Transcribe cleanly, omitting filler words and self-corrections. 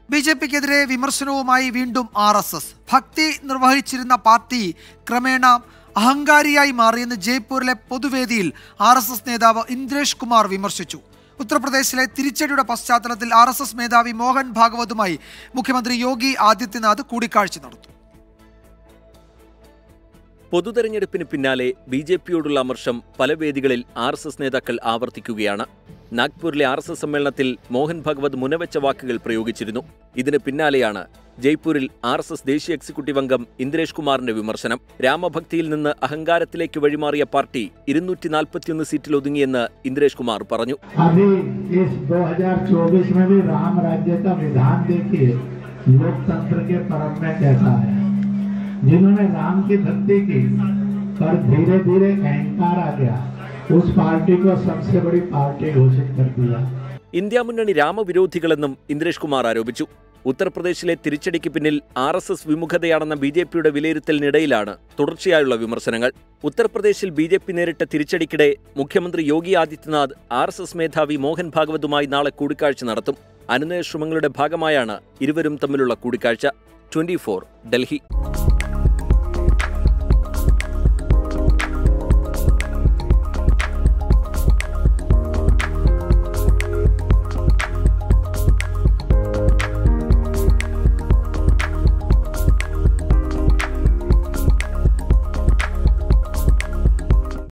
ബിജെപിക്കെതിരെ വിമർശനവുമായി വീണ്ടും RSS. ഭക്തി നിർവഹിച്ചിരുന്ന പാർട്ടി ക്രമേണ അഹങ്കാരിയായി മാറിയെന്ന് ജയ്പൂരിലെ പൊതുവേദിയിൽ RSS നേതാവ് ഇന്ദ്രേഷ് കുമാർ വിമർശിച്ചു. ഉത്തർപ്രദേശിലെ തിരിച്ചടിയുടെ പശ്ചാത്തലത്തിൽ RSS മേധാവി മോഹൻ ഭാഗവതുമായി മുഖ്യമന്ത്രി യോഗി ആദിത്യനാഥ് കൂടിക്കാഴ്ച നടത്തും. പൊതുതെരഞ്ഞെടുപ്പിന് പിന്നാലെ ബിജെപിയോടുള്ള അമർഷം പല വേദികളിൽ RSS നേതാക്കൾ ആവർത്തിക്കുകയാണ്. നാഗ്പൂരിലെ RSS സമ്മേളനത്തിൽ മോഹൻ ഭാഗവത് മുനവെച്ച വാക്കുകൾ പ്രയോഗിച്ചിരുന്നു. ഇതിന് പിന്നാലെയാണ് ജയ്പൂരിൽ RSS ദേശീയ എക്സിക്യൂട്ടീവ് അംഗം ഇന്ദ്രേഷ് കുമാറിന്റെ വിമർശനം. രാമഭക്തിയിൽ നിന്ന് അഹങ്കാരത്തിലേക്ക് വഴിമാറിയ പാർട്ടി 241 സീറ്റിൽ ഒതുങ്ങിയെന്ന് ഇന്ദ്രേഷ് കുമാർ പറഞ്ഞു. जिन्होंने राम की भक्ति की पर धीरे धीरे अहंकार आ गया, उस पार्टी को सबसे बड़ी पार्टी घोषित कर दिया. ഇന്ത്യ മുന്നണി രാമവിരോധികളെന്നും ഇന്ദ്രേഷ് കുമാർ ആരോപിച്ചു. ഉത്തർപ്രദേശിലെ തിരിച്ചടിക്ക് പിന്നിൽ RSS വിമുഖതയാണെന്ന ബിജെപിയുടെ വിലയിരുത്തലിനിടയിലാണ് തുടർച്ചയായുള്ള വിമർശനങ്ങൾ. ഉത്തർപ്രദേശിൽ ബിജെപി നേരിട്ട തിരിച്ചടിക്കിടെ മുഖ്യമന്ത്രി യോഗി ആദിത്യനാഥ് RSS മേധാവി മോഹൻ ഭാഗവതുമായി നാളെ കൂടിക്കാഴ്ച നടത്തും. അനുനയ ശ്രമങ്ങളുടെ ഭാഗമായാണ് ഇരുവരും തമ്മിലുള്ള കൂടിക്കാഴ്ച. 24 ഡൽഹി.